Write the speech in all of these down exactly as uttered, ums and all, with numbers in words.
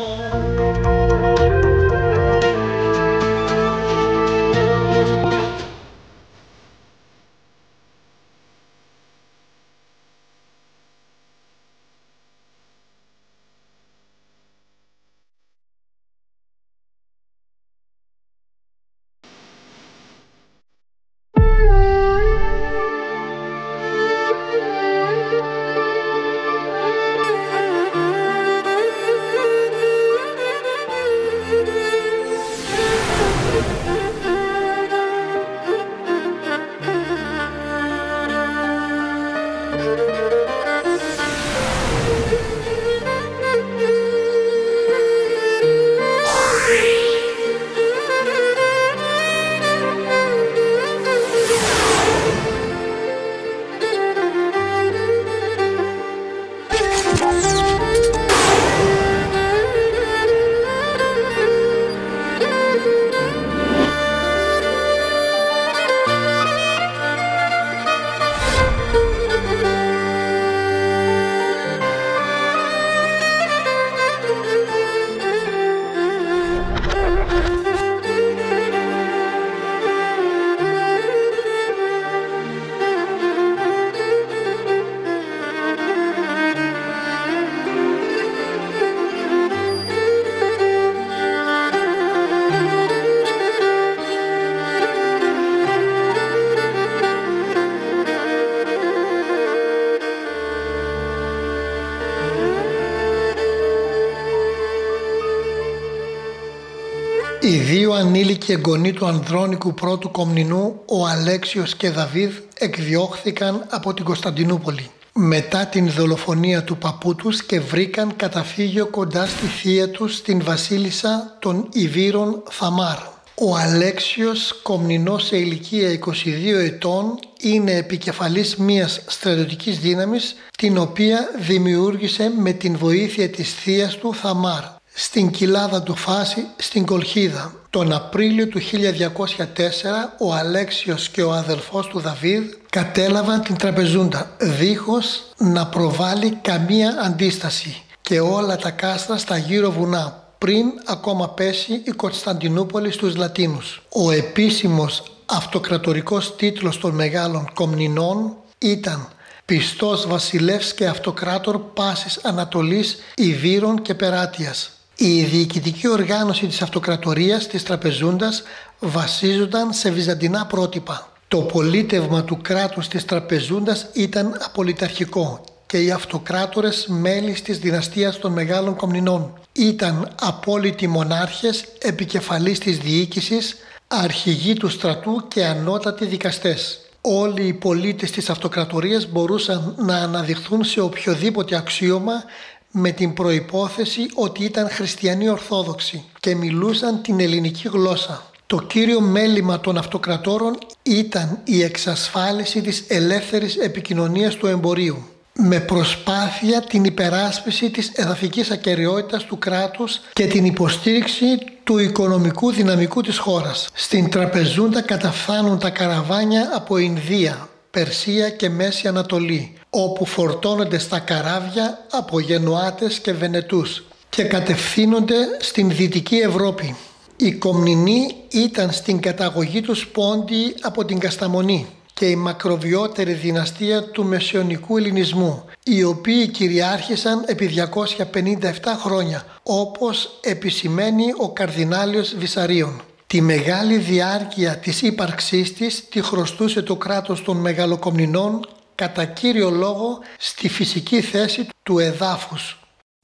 Οι δύο ανήλικοι εγγονοί του Ανδρώνικου πρώτου Κομνηνού, ο Αλέξιος και Δαβίδ, εκδιώχθηκαν από την Κωνσταντινούπολη μετά την δολοφονία του παππού τους και βρήκαν καταφύγιο κοντά στη θεία τους, την βασίλισσα των Ιβύρων Θαμάρ. Ο Αλέξιος, Κομνηνός σε ηλικία είκοσι δύο ετών, είναι επικεφαλής μιας στρατιωτικής δύναμης, την οποία δημιούργησε με την βοήθεια της θείας του Θαμάρ στην κοιλάδα του Φάση στην Κολχίδα. Τον Απρίλιο του χίλια διακόσια τέσσερα ο Αλέξιος και ο αδελφός του Δαβίδ κατέλαβαν την τραπεζούντα δίχως να προβάλλει καμία αντίσταση και όλα τα κάστρα στα γύρω βουνά πριν ακόμα πέσει η Κωνσταντινούπολη στους Λατίνους. Ο επίσημος αυτοκρατορικός τίτλος των μεγάλων Κομνηνών ήταν «Πιστός βασιλεύς και αυτοκράτορ πάσης Ανατολής, Ιβύρων και Περάτιας». Η διοικητική οργάνωση της αυτοκρατορίας της Τραπεζούντας βασίζονταν σε βυζαντινά πρότυπα. Το πολίτευμα του κράτους της Τραπεζούντας ήταν απολυταρχικό και οι αυτοκράτορες μέλη της δυναστείας των μεγάλων Κομνηνών ήταν απόλυτοι μονάρχες, επικεφαλής της διοίκησης, αρχηγοί του στρατού και ανώτατοι δικαστές. Όλοι οι πολίτες της αυτοκρατορίας μπορούσαν να αναδειχθούν σε οποιοδήποτε αξίωμα με την προϋπόθεση ότι ήταν χριστιανοί Ορθόδοξοι και μιλούσαν την ελληνική γλώσσα. Το κύριο μέλημα των αυτοκρατόρων ήταν η εξασφάλιση της ελεύθερης επικοινωνίας του εμπορίου, με προσπάθεια την υπεράσπιση της εδαφικής ακεραιότητας του κράτους και την υποστήριξη του οικονομικού δυναμικού της χώρας. Στην Τραπεζούντα καταφθάνουν τα καραβάνια από Ινδία, Περσία και Μέση Ανατολή, όπου φορτώνονται στα καράβια από Γενουάτες και Βενετούς και κατευθύνονται στην Δυτική Ευρώπη. Οι Κομνηνοί ήταν στην καταγωγή τους πόντιοι από την Κασταμονή και η μακροβιότερη δυναστεία του μεσαιωνικού ελληνισμού, οι οποίοι κυριάρχησαν επί διακόσια πενήντα επτά χρόνια, όπως επισημαίνει ο Καρδινάλιος Βυσαρίων. Τη μεγάλη διάρκεια της ύπαρξής της τη χρωστούσε το κράτος των Μεγαλοκομνηνών κατά κύριο λόγο στη φυσική θέση του εδάφους.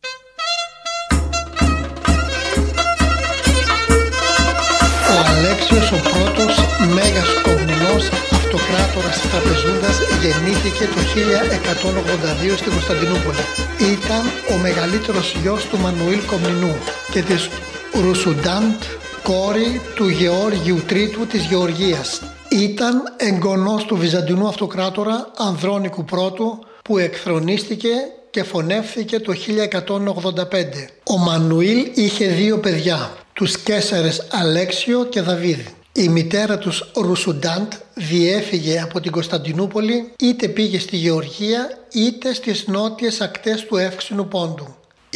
Ο Αλέξιος ο πρώτος Μέγας Κομνηνός αυτοκράτορας της Τραπεζούντας γεννήθηκε το χίλια εκατόν ογδόντα δύο στην Κωνσταντινούπολη. Ήταν ο μεγαλύτερος γιος του Μανουήλ Κομνηνού και της Ρουσουντάντ, κόρη του Γεώργιου Τρίτου της Γεωργίας. Ήταν εγγονός του Βυζαντινού αυτοκράτορα Ανδρώνικου πρώτου που εκθρονίστηκε και φωνεύθηκε το χίλια εκατόν ογδόντα πέντε. Ο Μανουήλ είχε δύο παιδιά, τους Καίσαρες Αλέξιο και Δαβίδ. Η μητέρα τους Ρουσουντάντ διέφυγε από την Κωνσταντινούπολη, είτε πήγε στη Γεωργία είτε στις νότιες ακτές του Εύξηνου Πόντου.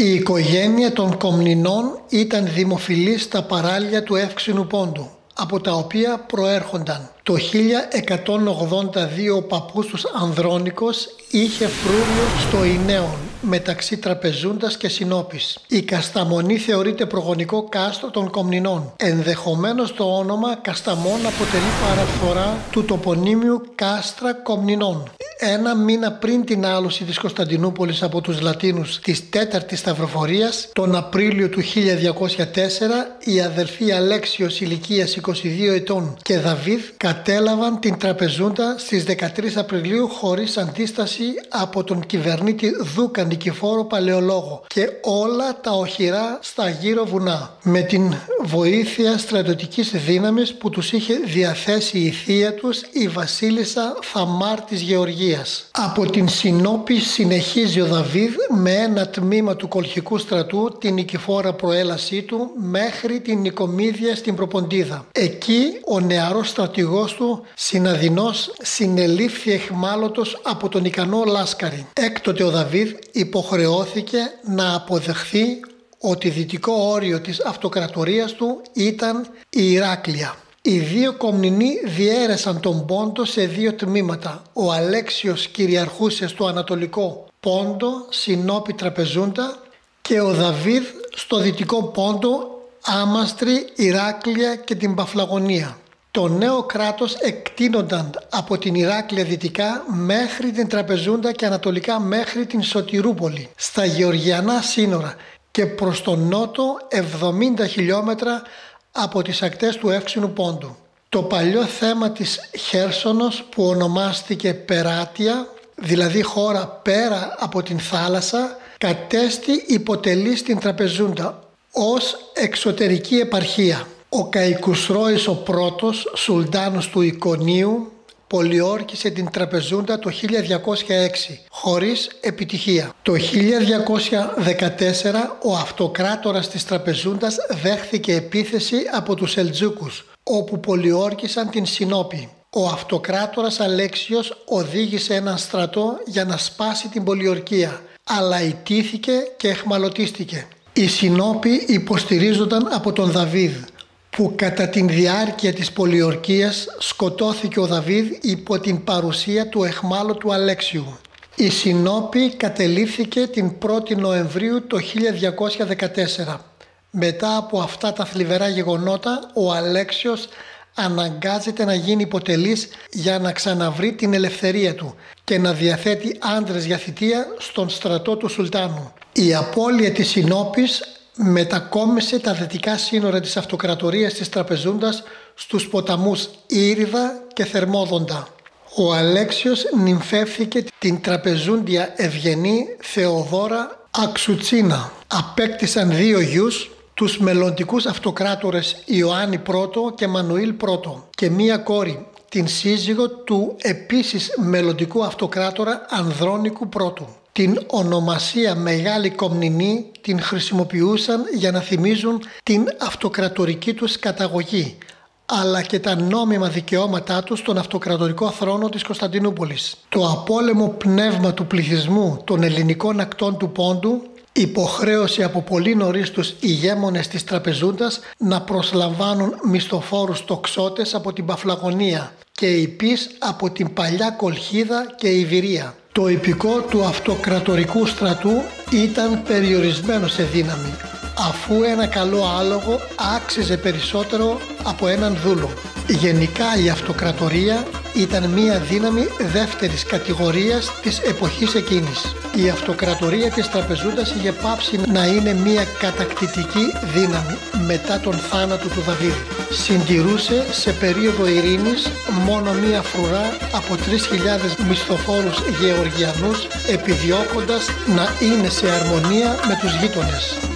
Η οικογένεια των Κομνηνών ήταν δημοφιλής στα παράλια του Εύξηνου Πόντου, από τα οποία προέρχονταν. Το χίλια εκατόν ογδόντα δύο ο παππούς τους Ανδρώνικος είχε φρούριο στο Ινέον μεταξύ Τραπεζούντας και Συνόπης. Η Κασταμονή θεωρείται προγονικό κάστρο των Κομνηνών. Ενδεχομένως το όνομα Κασταμών αποτελεί παραφορά του τοπονύμιου Κάστρα Κομνηνών. Ένα μήνα πριν την άλωση της Κωνσταντινούπολης από τους Λατίνους της τέταρτης Σταυροφορίας, τον Απρίλιο του χίλια διακόσια τέσσερα, οι αδελφοί Αλέξιος ηλικίας είκοσι δύο ετών και Δαβίδ κατέλαβαν την Τραπεζούντα στις δεκατρείς Απριλίου χωρίς αντίσταση από τον κυβερνήτη Δούκα Νικηφόρο Παλαιολόγο και όλα τα οχυρά στα γύρω βουνά, με την βοήθεια στρατιωτικής δύναμης που τους είχε διαθέσει η θεία τους, η βασίλισσα Θαμάρ της Γεωργίας. Από την Συνόπη συνεχίζει ο Δαβίδ με ένα τμήμα του κολχικού στρατού την νικηφόρα προέλασή του μέχρι την Νικομίδια στην Προποντίδα. Εκεί ο νεαρός στρατηγός του Συναδεινός συνελήφθη εχμάλωτος από τον ικανό Λάσκαρη. Έκτοτε ο Δαβίδ υποχρεώθηκε να αποδεχθεί ότι δυτικό όριο της αυτοκρατορίας του ήταν η Ηράκλεια. Οι δύο Κομνηνοί διέρεσαν τον Πόντο σε δύο τμήματα. Ο Αλέξιος κυριαρχούσε στο Ανατολικό Πόντο, Συνόπη Τραπεζούντα, και ο Δαβίδ στο Δυτικό Πόντο, Άμαστρη, Ηράκλεια και την Παφλαγωνία. Το νέο κράτος εκτείνονταν από την Ηράκλεια δυτικά μέχρι την Τραπεζούντα και ανατολικά μέχρι την Σωτηρούπολη, στα γεωργιανά σύνορα, και προς τον νότο εβδομήντα χιλιόμετρα από τις ακτές του Εύξηνου Πόντου. Το παλιό θέμα της Χέρσονος, που ονομάστηκε Περάτια, δηλαδή χώρα πέρα από την θάλασσα, κατέστη υποτελή στην Τραπεζούντα ως εξωτερική επαρχία. Ο Καϊκουσρόης ο πρώτος, Σουλτάνος του Ικονίου, πολιόρκησε την Τραπεζούντα το χίλια διακόσια έξι, χωρίς επιτυχία. Το χίλια διακόσια δεκατέσσερα ο αυτοκράτορας της Τραπεζούντας δέχθηκε επίθεση από τους Σελτζούκους, όπου πολιόρκησαν την Συνόπη. Ο αυτοκράτορας Αλέξιος οδήγησε έναν στρατό για να σπάσει την πολιορκία, αλλά ιτήθηκε και εχμαλωτίστηκε. Οι Συνόποι υποστηρίζονταν από τον Δαβίδ, που κατά την διάρκεια της πολιορκίας σκοτώθηκε ο Δαβίδ υπό την παρουσία του εχμάλωτου Αλέξιου. Η Συνόπη κατελήφθηκε την πρώτη Νοεμβρίου το χίλια διακόσια δεκατέσσερα. Μετά από αυτά τα θλιβερά γεγονότα, ο Αλέξιος αναγκάζεται να γίνει υποτελής για να ξαναβρει την ελευθερία του και να διαθέτει άντρες για θητεία στον στρατό του Σουλτάνου. Η απώλεια της Συνόπης μετακόμισε τα δυτικά σύνορα της αυτοκρατορίας της Τραπεζούντας στους ποταμούς Ήριδα και Θερμόδοντα. Ο Αλέξιος νυμφεύθηκε την Τραπεζούντια Ευγενή Θεοδόρα Αξουτσίνα. Απέκτησαν δύο γιους, τους μελλοντικούς αυτοκράτορες Ιωάννη Πρώτο και Μανουήλ Πρώτο, και μία κόρη, την σύζυγο του επίσης μελλοντικού αυτοκράτορα Ανδρώνικου Πρώτου. Την ονομασία Μεγάλη Κομνηνή την χρησιμοποιούσαν για να θυμίζουν την αυτοκρατορική τους καταγωγή, αλλά και τα νόμιμα δικαιώματά τους στον αυτοκρατορικό θρόνο της Κωνσταντινούπολης. Το απόλεμο πνεύμα του πληθυσμού των ελληνικών ακτών του Πόντου υποχρέωσε από πολύ νωρίς τους ηγέμονες της Τραπεζούντας να προσλαμβάνουν μισθοφόρους τοξότες από την Παφλαγωνία και ιππείς από την παλιά Κολχίδα και Ιβηρία. Το ιππικό του αυτοκρατορικού στρατού ήταν περιορισμένο σε δύναμη, αφού ένα καλό άλογο άξιζε περισσότερο από έναν δούλο. Γενικά η αυτοκρατορία ήταν μία δύναμη δεύτερης κατηγορίας της εποχής εκείνης. Η αυτοκρατορία της Τραπεζούντας είχε πάψει να είναι μία κατακτητική δύναμη μετά τον θάνατο του Δαβίδ. Συντηρούσε σε περίοδο ειρήνης μόνο μία φρουρά από τρεις χιλιάδες μισθοφόρους γεωργιανούς, επιδιώκοντας να είναι σε αρμονία με τους γείτονες.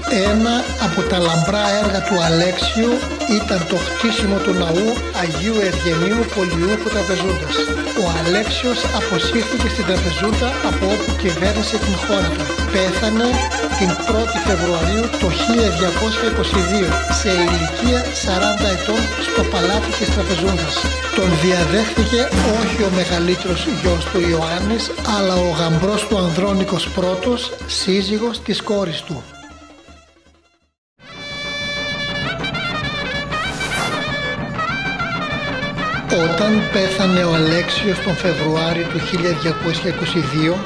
Ένα από τα λαμπρά έργα του Αλέξιου ήταν το χτίσιμο του ναού Αγίου Ευγενίου Πολιούχου Τραπεζούντας. Ο Αλέξιος αποσύρθηκε στην Τραπεζούντα από όπου κυβέρνησε την χώρα του. Πέθανε την πρώτη Φεβρουαρίου το χίλια διακόσια είκοσι δύο σε ηλικία σαράντα ετών στο παλάτι της Τραπεζούντας. Τον διαδέχθηκε όχι ο μεγαλύτερος γιος του Ιωάννης, αλλά ο γαμπρός του Ανδρώνικος Πρώτος, σύζυγος της κόρης του. Όταν πέθανε ο Αλέξιος τον Φεβρουάριο του χίλια διακόσια είκοσι δύο,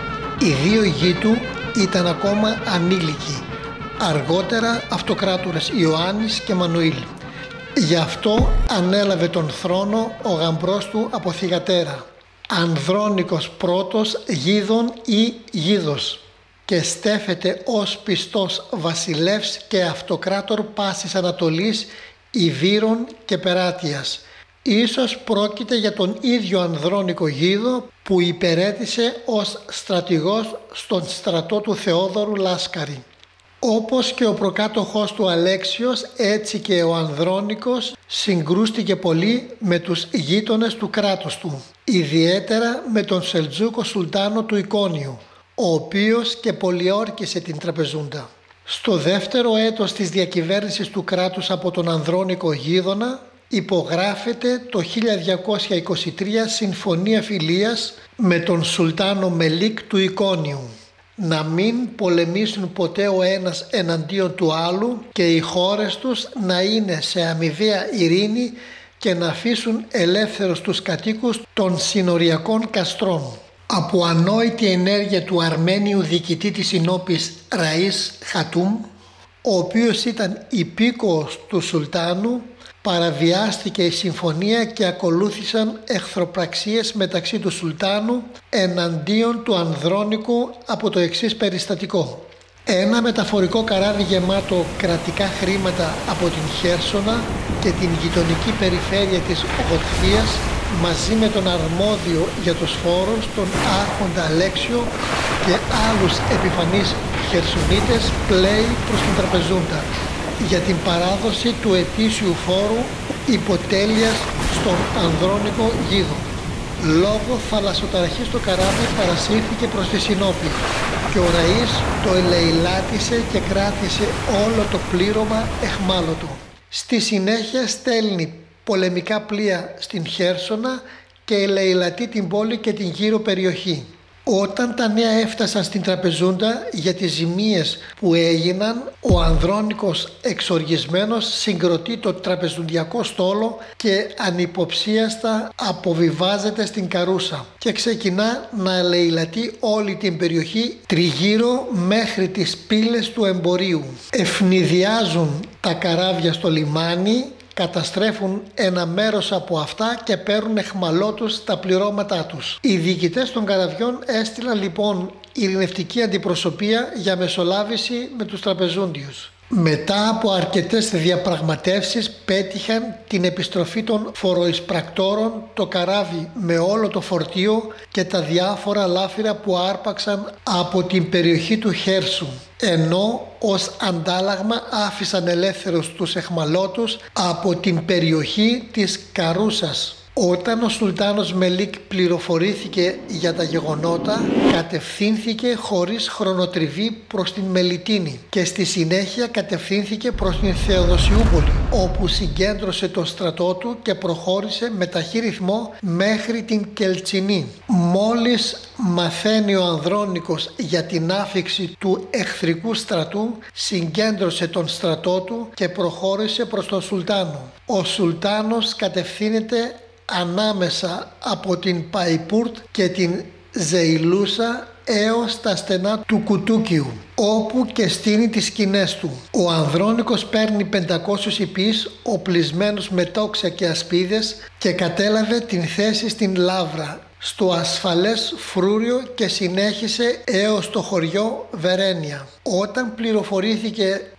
οι δύο γη του ήταν ακόμα ανήλικοι, αργότερα αυτοκράτορες Ιωάννης και Μανουήλ. Γι' αυτό ανέλαβε τον θρόνο ο γαμπρός του από θυγατέρα, Ανδρώνικος Πρώτος Γίδων ή Γίδος, και στέφεται ως πιστός βασιλεύς και αυτοκράτορ πάσης Ανατολής, Ιβύρων και Περάτιας. Ίσως πρόκειται για τον ίδιο Ανδρώνικο Γίδο που υπερέτησε ως στρατηγός στον στρατό του Θεόδωρου Λάσκαρη. Όπως και ο προκάτοχός του Αλέξιος, έτσι και ο Ανδρώνικος συγκρούστηκε πολύ με τους γείτονες του κράτους του, ιδιαίτερα με τον Σελτζούκο Σουλτάνο του Εικόνιου, ο οποίος και πολιόρκησε την Τραπεζούντα. Στο δεύτερο έτος της διακυβέρνησης του κράτους από τον Ανδρώνικο Γίδωνα υπογράφεται το χίλια διακόσια είκοσι τρία συμφωνία φιλίας με τον Σουλτάνο Μελίκ του Εικόνιου, να μην πολεμήσουν ποτέ ο ένας εναντίον του άλλου και οι χώρες τους να είναι σε αμοιβαία ειρήνη και να αφήσουν ελεύθερους τους κατοίκους των συνοριακών καστρών. Από ανόητη ενέργεια του Αρμένιου διοικητή της Συνόπης Ραΐς Χατούμ, ο οποίος ήταν υπήκοος του Σουλτάνου, παραβιάστηκε η συμφωνία και ακολούθησαν εχθροπραξίες μεταξύ του Σουλτάνου εναντίον του Ανδρώνικου από το εξής περιστατικό. Ένα μεταφορικό καράβι γεμάτο κρατικά χρήματα από την Χέρσονα και την γειτονική περιφέρεια της Γοτφίας μαζί με τον αρμόδιο για τους φόρους, τον άρχοντα Αλέξιο και άλλους επιφανείς Χερσονίτες πλέει προς την Τραπεζούντα για την παράδοση του ετήσιου φόρου υποτέλειας στον Ανδρώνικο Γίδο. Λόγω θαλασσοταραχής το καράβι παρασύρθηκε προς τη Συνόπη και ο Ραΐς το ελεηλάτησε και κράτησε όλο το πλήρωμα εχμάλωτο. Στη συνέχεια στέλνει πολεμικά πλοία στην Χέρσονα και ελεηλατεί την πόλη και την γύρω περιοχή. Όταν τα νέα έφτασαν στην Τραπεζούντα για τις ζημίες που έγιναν, ο Ανδρώνικος εξοργισμένος συγκροτεί το τραπεζουντιακό στόλο και ανυποψίαστα αποβιβάζεται στην Καρούσα και ξεκινά να ελεηλατεί όλη την περιοχή τριγύρω μέχρι τις πύλες του εμπορίου. Ευνηδιάζουν τα καράβια στο λιμάνι, καταστρέφουν ένα μέρος από αυτά και παίρνουν εχμαλώτους τα πληρώματά τους. Οι διοικητές των καραβιών έστειλαν λοιπόν ειρηνευτική αντιπροσωπεία για μεσολάβηση με τους τραπεζούντιους. Μετά από αρκετές διαπραγματεύσεις πέτυχαν την επιστροφή των φοροεισπρακτόρων, το καράβι με όλο το φορτίο και τα διάφορα λάφυρα που άρπαξαν από την περιοχή του Χέρσου, ενώ ως αντάλλαγμα άφησαν ελεύθερους τους εχμαλώτους από την περιοχή της Καρούσας. Όταν ο Σουλτάνος Μελίκ πληροφορήθηκε για τα γεγονότα, κατευθύνθηκε χωρίς χρονοτριβή προς την Μελιτίνη και στη συνέχεια κατευθύνθηκε προς την Θεοδοσιούπολη, όπου συγκέντρωσε το στρατό του και προχώρησε με ταχύ ρυθμό μέχρι την Κελτσινή. Μόλις μαθαίνει ο Ανδρώνικος για την άφιξη του εχθρικού στρατού, συγκέντρωσε τον στρατό του και προχώρησε προς τον Σουλτάνο. Ο Σουλτάνος κατευθύνεται ανάμεσα από την Παϊπούρτ και την Ζεϊλούσα έως τα στενά του Κουτούκιου, όπου και στείνει τις σκηνές του. Ο Ανδρώνικος παίρνει πεντακόσιους ιππείς οπλισμένους με τόξια και ασπίδες και κατέλαβε την θέση στην Λαύρα, στο ασφαλές Φρούριο, και συνέχισε έως το χωριό Βερένια. Όταν πληροφορήθηκε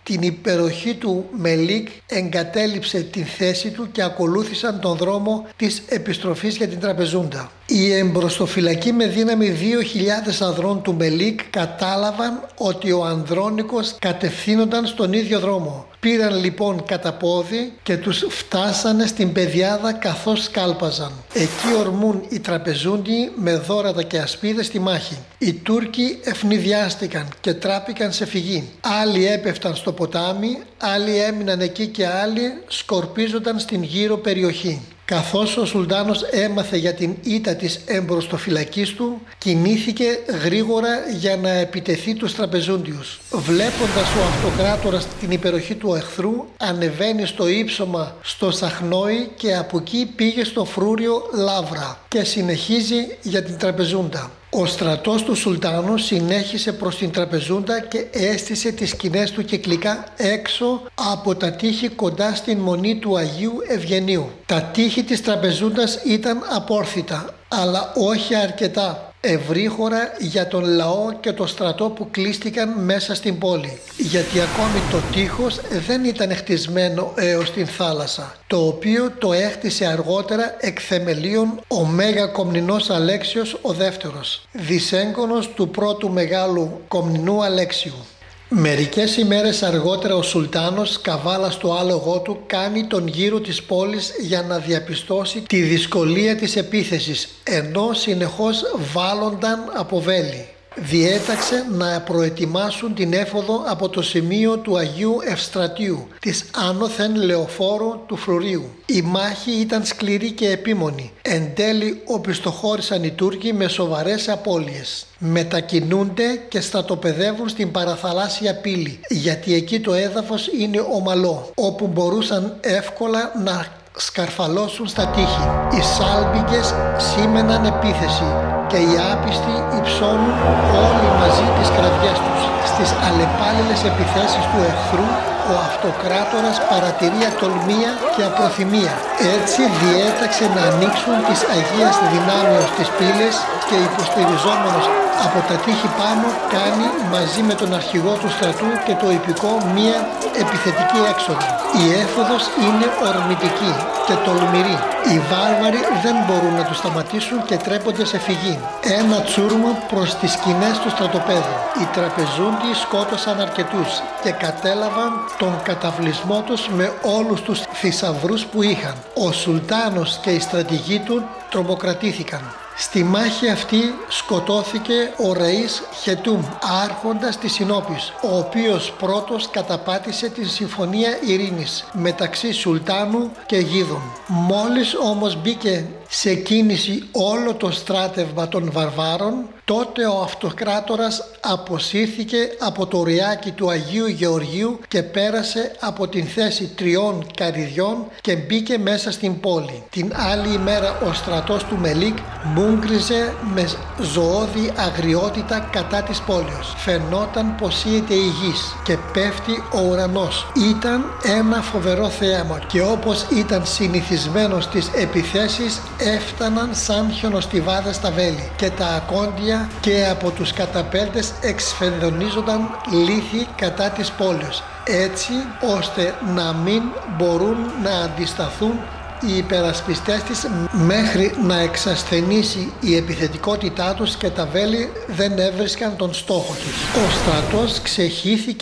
την υπεροχή του Μελίκ εγκατέλειψε την θέση του και ακολούθησαν τον δρόμο της επιστροφής για την τραπεζούντα. Οι εμπροστοφυλακοί με δύναμη δύο χιλιάδες ανδρών του Μελίκ κατάλαβαν ότι ο Ανδρώνικος κατευθύνονταν στον ίδιο δρόμο. Πήραν λοιπόν κατά πόδι και τους φτάσανε στην πεδιάδα καθώς σκάλπαζαν. Εκεί ορμούν οι τραπεζούντοι με δώρατα και ασπίδες στη μάχη. Οι Τούρκοι ευνηδιάστηκαν και τράπηκαν σε φυγή. Άλλοι έπεφταν στο ποτάμι, άλλοι έμειναν εκεί και άλλοι σκορπίζονταν στην γύρω περιοχή. Καθώς ο Σουλτάνος έμαθε για την ήττα της εμπροστοφυλακής του, κινήθηκε γρήγορα για να επιτεθεί τους τραπεζούντιους. Βλέποντας ο αυτοκράτορας την υπεροχή του εχθρού, ανεβαίνει στο ύψωμα στο Σαχνόι και από εκεί πήγε στο φρούριο Λαύρα και συνεχίζει για την τραπεζούντα. Ο στρατός του Σουλτάνου συνέχισε προς την τραπεζούντα και έστησε τις σκηνές του κυκλικά έξω από τα τείχη κοντά στην μονή του Αγίου Ευγενίου. Τα τείχη της τραπεζούντας ήταν απόρθητα, αλλά όχι αρκετά ευρύχωρα για τον λαό και το στρατό που κλείστηκαν μέσα στην πόλη, γιατί ακόμη το τείχος δεν ήταν χτισμένο έως την θάλασσα, το οποίο το έχτισε αργότερα εκ θεμελίων ο Μέγα Κομνηνός Αλέξιος ο δεύτερος, δυσέγγονος του πρώτου μεγάλου Κομνηνού Αλέξιου. Μερικές ημέρες αργότερα ο Σουλτάνος, καβάλα στο άλογό του, κάνει τον γύρο της πόλης για να διαπιστώσει τη δυσκολία της επίθεσης, ενώ συνεχώς βάλλονταν από βέλη. Διέταξε να προετοιμάσουν την έφοδο από το σημείο του Αγίου Ευστρατείου, της άνωθεν λεωφόρου του Φρουρίου. Η μάχη ήταν σκληρή και επίμονη. Εν τέλει οπισθοχώρησαν οι Τούρκοι με σοβαρές απώλειες. Μετακινούνται και στρατοπεδεύουν στην παραθαλάσσια πύλη, γιατί εκεί το έδαφος είναι ομαλό, όπου μπορούσαν εύκολα να σκαρφαλώσουν στα τείχη. Οι σάλπιγγες σήμαιναν επίθεση και οι άπιστοι υψώνουν όλοι μαζί τις κραυγές τους. Στις αλλεπάλληλες επιθέσεις του εχθρού ο αυτοκράτορας παρατηρεί ατολμία και απροθυμία. Έτσι διέταξε να ανοίξουν τις Αγίας Δυνάμεως τις πύλες και υποστηριζόμενος από τα τείχη πάνω κάνει μαζί με τον αρχηγό του στρατού και το ιππικό μία επιθετική έξοδο. Η έφοδος είναι ορμητική και τολμηρή. Οι βάρβαροι δεν μπορούν να τους σταματήσουν και τρέπονται σε φυγή. Ένα τσούρμο προς τις σκηνές του στρατοπέδου. Οι τραπεζούντοι σκότωσαν αρκετούς και κατέλαβαν τον καταβλισμό τους με όλους τους θησαυρούς που είχαν. Ο Σουλτάνος και οι στρατηγοί του τρομοκρατήθηκαν. Στη μάχη αυτή σκοτώθηκε ο Ρεΐς Χετούμ, άρχοντας της Συνόπης, ο οποίος πρώτος καταπάτησε την Συμφωνία Ειρήνης μεταξύ Σουλτάνου και Γίδων. Μόλις όμως μπήκε σε κίνηση όλο το στράτευμα των βαρβάρων, τότε ο αυτοκράτορας αποσύρθηκε από το ριάκι του Αγίου Γεωργίου και πέρασε από την θέση τριών καρυδιών και μπήκε μέσα στην πόλη. Την άλλη ημέρα ο στρατός του Μελίκ μούγκριζε με ζωώδη αγριότητα κατά της πόλης. Φαινόταν πως είτε η γης και πέφτει ο ουρανός. Ήταν ένα φοβερό θέαμα και όπως ήταν συνηθισμένο στις επιθέσεις έφταναν σαν χιονοστιβάδες στα βέλη και τα ακόντια και από τους καταπέλτες εξφενδονίζονταν λύθοι κατά της πόλης, έτσι ώστε να μην μπορούν να αντισταθούν οι υπερασπιστές της μέχρι να εξασθενήσει η επιθετικότητά τους και τα βέλη δεν έβρισκαν τον στόχο τους. Ο στρατός ξεχύθηκε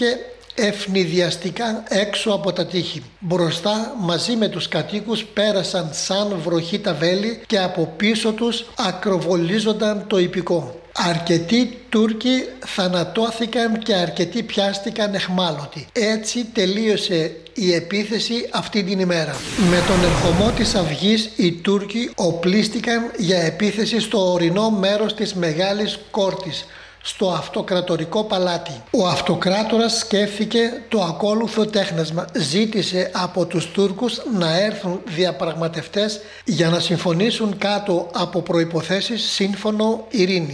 ευνηδιαστικά έξω από τα τείχη. Μπροστά μαζί με τους κατοίκους πέρασαν σαν βροχή τα βέλη και από πίσω τους ακροβολίζονταν το ιππικό. Αρκετοί Τούρκοι θανατώθηκαν και αρκετοί πιάστηκαν εχμάλωτοι. Έτσι τελείωσε η επίθεση αυτή την ημέρα. Με τον ερχομό της αυγής οι Τούρκοι οπλίστηκαν για επίθεση στο ορεινό μέρος της Μεγάλης Κόρτης, στο αυτοκρατορικό παλάτι. Ο αυτοκράτορας σκέφτηκε το ακόλουθο τέχνασμα. Ζήτησε από τους Τούρκους να έρθουν διαπραγματευτές για να συμφωνήσουν κάτω από προϋποθέσεις σύμφωνο ειρήνης.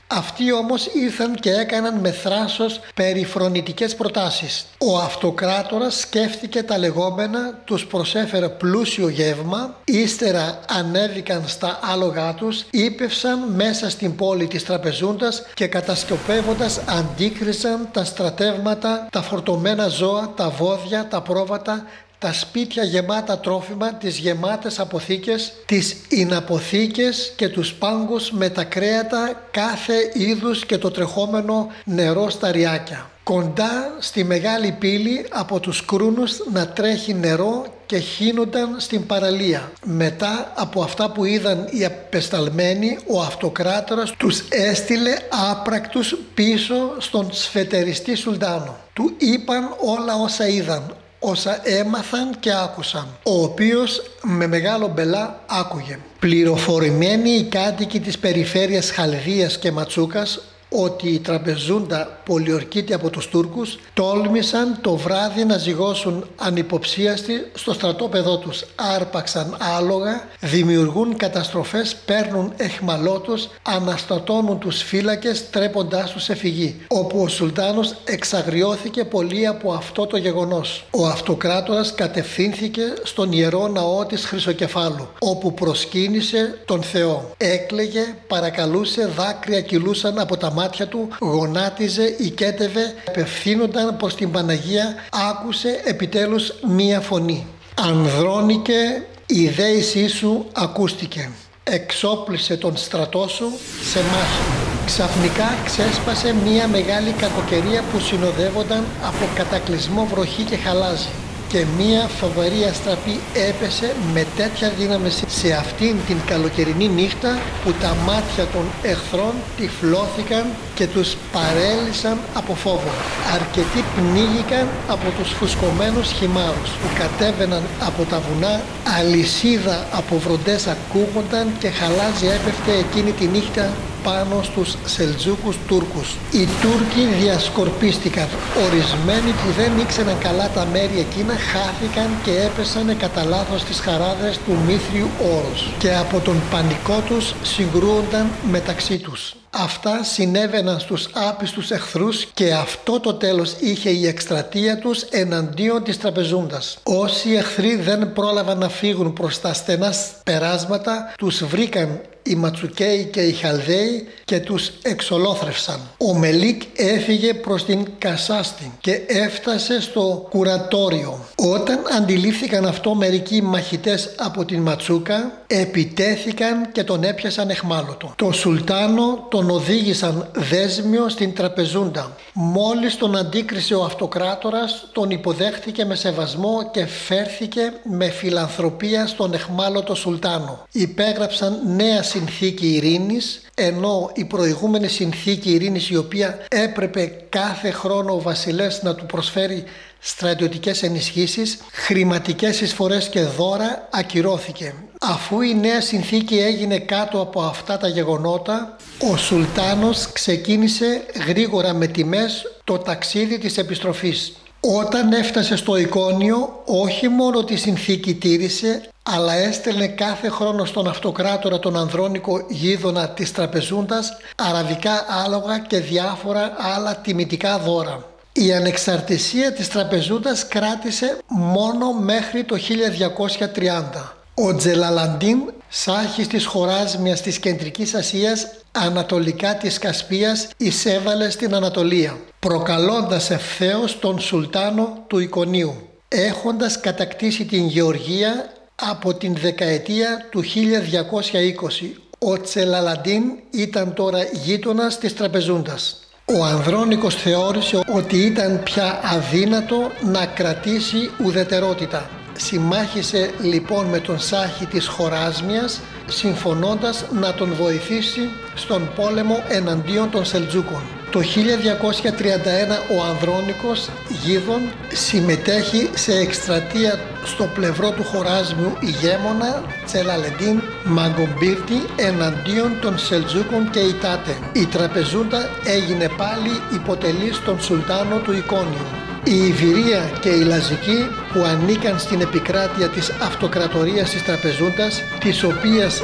Αυτοί όμως ήρθαν και έκαναν με θράσος περιφρονητικές προτάσεις. Ο αυτοκράτορας σκέφτηκε τα λεγόμενα, τους προσέφερε πλούσιο γεύμα, ύστερα ανέβηκαν στα άλογά τους, ύπευσαν μέσα στην πόλη της Τραπεζούντας και κατασκοπεύοντας αντίκριζαν τα στρατεύματα, τα φορτωμένα ζώα, τα βόδια, τα πρόβατα, τα σπίτια γεμάτα τρόφιμα, τις γεμάτες αποθήκες, τις ιναποθήκες και τους πάγκους με τα κρέατα κάθε είδους και το τρεχόμενο νερό στα ριάκια. Κοντά στη μεγάλη πύλη από τους κρούνους να τρέχει νερό και χύνονταν στην παραλία. Μετά από αυτά που είδαν οι απεσταλμένοι, ο αυτοκράτορας τους έστειλε άπρακτους πίσω στον σφετεριστή Σουλτάνο. Του είπαν όλα όσα είδαν, όσα έμαθαν και άκουσαν, ο οποίος με μεγάλο μπελά άκουγε. Πληροφορημένοι οι κάτοικοι της περιφέρειας Χαλδίας και Ματσούκας ότι η Τραπεζούντα πολιορκείται από τους Τούρκους, τόλμησαν το βράδυ να ζυγώσουν ανυποψίαστοι στο στρατόπεδό τους. Άρπαξαν άλογα, δημιουργούν καταστροφές, παίρνουν εχμαλώτους, αναστατώνουν τους φύλακες τρέποντάς τους σε φυγή, όπου ο Σουλτάνος εξαγριώθηκε πολύ από αυτό το γεγονός. Ο αυτοκράτορας κατευθύνθηκε στον ιερό ναό της Χρυσοκεφάλου, όπου προσκύνησε τον Θεό. Έκλαιγε, παρακαλούσε, δάκρυα κυλούσαν από τα μάτια του, γονάτιζε, οικέτευε, απευθύνονταν προς την Παναγία, άκουσε επιτέλους μία φωνή. «Ανδρώνικε, η δέησή σου ακούστηκε. Εξόπλισε τον στρατό σου σε μάχη». Ξαφνικά ξέσπασε μία μεγάλη κακοκαιρία που συνοδεύονταν από κατακλυσμό, βροχή και χαλάζι. Και μία φοβερή αστραπή έπεσε με τέτοια δύναμη σε αυτήν την καλοκαιρινή νύχτα που τα μάτια των εχθρών τυφλώθηκαν και τους παρέλυσαν από φόβο. Αρκετοί πνίγηκαν από τους φουσκωμένους χυμάρους που κατέβαιναν από τα βουνά, αλυσίδα από βροντές ακούγονταν και χαλάζι έπεφτε εκείνη τη νύχτα πάνω στους Σελτζούκους Τούρκους. Οι Τούρκοι διασκορπίστηκαν. Ορισμένοι που δεν ήξεραν καλά τα μέρη εκείνα χάθηκαν και έπεσαν κατά λάθος στις χαράδες του Μύθριου όρους και από τον πανικό τους συγκρούονταν μεταξύ τους. Αυτά συνέβαιναν στους άπιστους εχθρούς και αυτό το τέλος είχε η εκστρατεία τους εναντίον της Τραπεζούντας. Όσοι εχθροί δεν πρόλαβαν να φύγουν προς τα στενά περάσματα, τους βρήκαν οι Ματσουκαίοι και οι Χαλδαίοι και τους εξολόθρευσαν. Ο Μελίκ έφυγε προς την Κασάστη και έφτασε στο Κουρατόριο. Όταν αντιλήφθηκαν αυτό μερικοί μαχητές από την Ματσούκα, επιτέθηκαν και τον έπιασαν εχμάλωτο. Το Σουλτάνο τον οδήγησαν δέσμιο στην Τραπεζούντα. Μόλις τον αντίκρισε ο αυτοκράτορας, τον υποδέχθηκε με σεβασμό και φέρθηκε με φιλανθρωπία στον εχμάλωτο Σουλτάνο. Υπέγραψαν νέα συνθήκη ειρήνης, ενώ η προηγούμενη συνθήκη ειρήνης, η οποία έπρεπε κάθε χρόνο ο βασιλέας να του προσφέρει στρατιωτικές ενισχύσεις, χρηματικές εισφορές και δώρα, ακυρώθηκε. Αφού η νέα συνθήκη έγινε κάτω από αυτά τα γεγονότα, ο Σουλτάνος ξεκίνησε γρήγορα με τιμές το ταξίδι της επιστροφής. Όταν έφτασε στο Εικόνιο, όχι μόνο τη συνθήκη τήρησε, αλλά έστελνε κάθε χρόνο στον αυτοκράτορα τον Ανδρώνικο Γείδωνα της Τραπεζούντας αραβικά άλογα και διάφορα άλλα τιμητικά δώρα. Η ανεξαρτησία της Τραπεζούντας κράτησε μόνο μέχρι το χίλια διακόσια τριάντα. Ο Τζελαλαντίν, σάχης της Χοράσμιας της Κεντρικής Ασίας, ανατολικά της Κασπίας, εισέβαλε στην Ανατολία, προκαλώντας ευθέως τον Σουλτάνο του Εικονίου, έχοντας κατακτήσει την Γεωργία από την δεκαετία του χίλια διακόσια είκοσι. Ο Τζελαλαντίν ήταν τώρα γείτονας της Τραπεζούντας. Ο Ανδρώνικος θεώρησε ότι ήταν πια αδύνατο να κρατήσει ουδετερότητα. Συμμάχισε λοιπόν με τον Σάχη της Χοράσμιας, συμφωνώντας να τον βοηθήσει στον πόλεμο εναντίον των Σελτζούκων. Το χίλια διακόσια τριάντα ένα ο Ανδρώνικος Γείδων συμμετέχει σε εκστρατεία στο πλευρό του Χοράσμιου ηγέμονα Τζελαλεντίν Μαγκομπίρτη εναντίον των Σελτζούκων και Ιτάτε. Η Τραπεζούντα έγινε πάλι υποτελής στον Σουλτάνο του Εικόνιου. Η Ιβηρία και η Λαζική, που ανήκαν στην επικράτεια της αυτοκρατορίας της Τραπεζούντας, της οποίας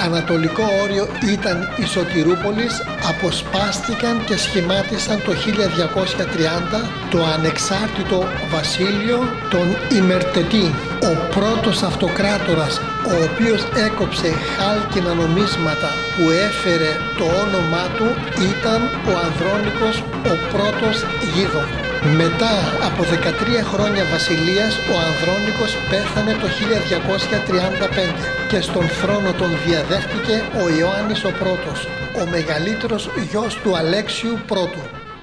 ανατολικό όριο ήταν η Σωτηρούπολης αποσπάστηκαν και σχημάτισαν το χίλια διακόσια τριάντα το ανεξάρτητο βασίλειο των Ημερτετή. Ο πρώτος αυτοκράτορας ο οποίος έκοψε χάλκινα νομίσματα που έφερε το όνομά του ήταν ο Ανδρώνικος ο πρώτος Γίδων. Μετά από δεκατρία χρόνια βασιλείας ο Ανδρώνικος πέθανε το χίλια διακόσια τριάντα πέντε και στον θρόνο τον διαδέχτηκε ο Ιωάννης ο πρώτος, ο μεγαλύτερος γιος του Αλέξιου πρώτου.